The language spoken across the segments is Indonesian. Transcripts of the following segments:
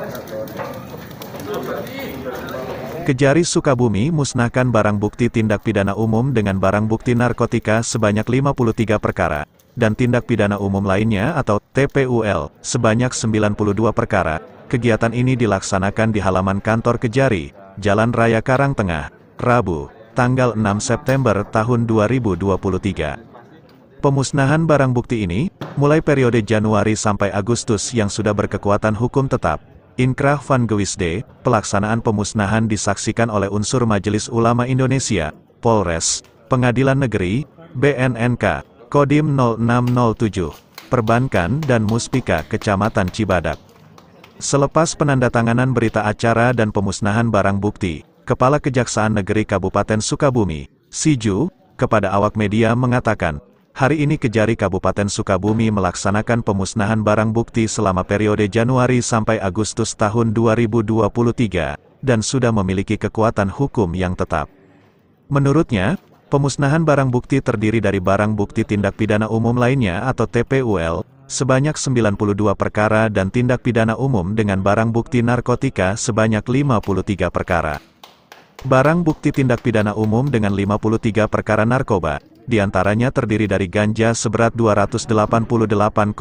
Kejari Sukabumi musnahkan barang bukti tindak pidana umum dengan barang bukti narkotika sebanyak 53 perkara, dan tindak pidana umum lainnya atau TPUL sebanyak 92 perkara. Kegiatan ini dilaksanakan di halaman kantor Kejari, Jalan Raya Karangtengah, Rabu, tanggal 6 September tahun 2023. Pemusnahan barang bukti ini, mulai periode Januari sampai Agustus yang sudah berkekuatan hukum tetap. Inkrah van Gewisde, pelaksanaan pemusnahan disaksikan oleh unsur Majelis Ulama Indonesia, Polres, Pengadilan Negeri, BNNK, Kodim 0607, Perbankan dan Muspika Kecamatan Cibadak. Selepas penandatanganan berita acara dan pemusnahan barang bukti, Kepala Kejaksaan Negeri Kabupaten Sukabumi, Siju, kepada awak media mengatakan, hari ini Kejari Kabupaten Sukabumi melaksanakan pemusnahan barang bukti selama periode Januari sampai Agustus tahun 2023, dan sudah memiliki kekuatan hukum yang tetap. Menurutnya, pemusnahan barang bukti terdiri dari barang bukti tindak pidana umum lainnya atau TPUL, sebanyak 92 perkara dan tindak pidana umum dengan barang bukti narkotika sebanyak 53 perkara. Barang bukti tindak pidana umum dengan 53 perkara narkoba, diantaranya terdiri dari ganja seberat 288,5248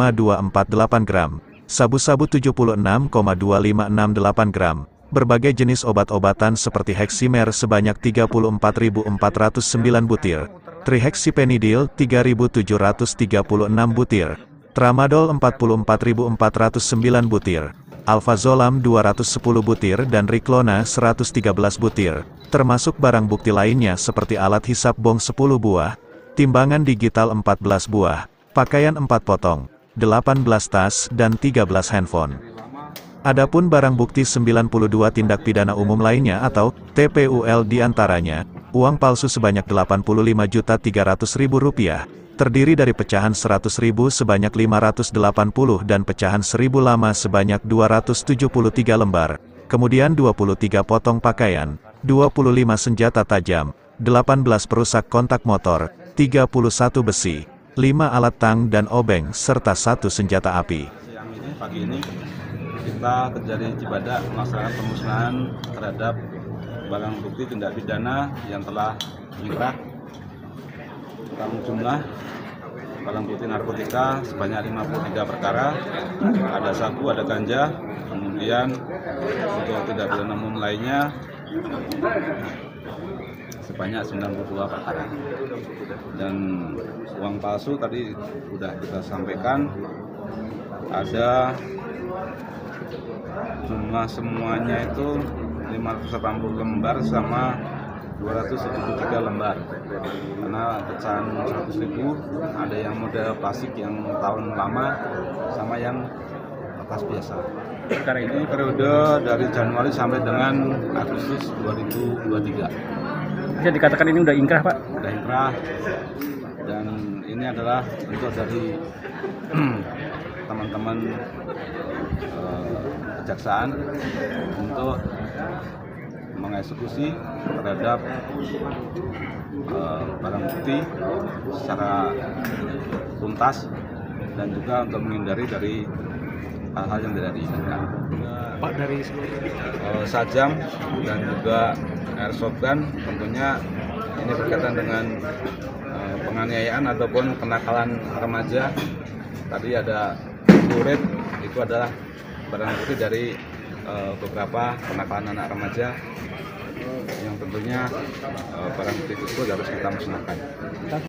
gram, sabu-sabu 76,2568 gram, berbagai jenis obat-obatan seperti heksimer sebanyak 34.409 butir, triheksipενidil 3.736 butir, tramadol 44.409 butir, alfazolam 210 butir dan riklona 113 butir, termasuk barang bukti lainnya seperti alat hisap bong 10 buah, timbangan digital 14 buah, pakaian 4 potong, 18 tas dan 13 handphone. Adapun barang bukti 92 tindak pidana umum lainnya atau TPUL diantaranya, uang palsu sebanyak Rp85.300.000, terdiri dari pecahan 100.000 sebanyak 580 dan pecahan 1.000 lama sebanyak 273 lembar, kemudian 23 potong pakaian, 25 senjata tajam, 18 perusak kontak motor, 31 besi, 5 alat tang dan obeng serta 1 senjata api. Pagi ini kita Kejari Cibadak melaksanakan pemusnahan terhadap barang bukti tindak pidana yang telah inkrah. Jumlah barang bukti narkotika sebanyak 53 perkara, ada sabu, ada ganja, kemudian untuk tindak pidana umum lainnya sebanyak 92 perkara. Dan uang palsu tadi sudah kita sampaikan, ada jumlah semuanya itu 580 lembar sama 273 lembar, karena pecahan 100.000 ada yang model plastik yang tahun lama sama yang kertas biasa. Karena ini periode dari Januari sampai dengan Agustus 2023. Bisa dikatakan ini udah inkrah, Pak? Udah inkrah, dan ini adalah bentuk dari teman-teman kejaksaan untuk mengeksekusi terhadap barang bukti secara tuntas dan juga untuk menghindari dari hal-hal yang tidak diinginkan. Pak, dari sajam dan juga airsoft gun, tentunya ini berkaitan dengan penganiayaan ataupun kenakalan remaja. Tadi ada lurit, itu adalah barang bukti dari beberapa kenakalan anak remaja yang tentunya barang bukti tersebut harus kita musnahkan.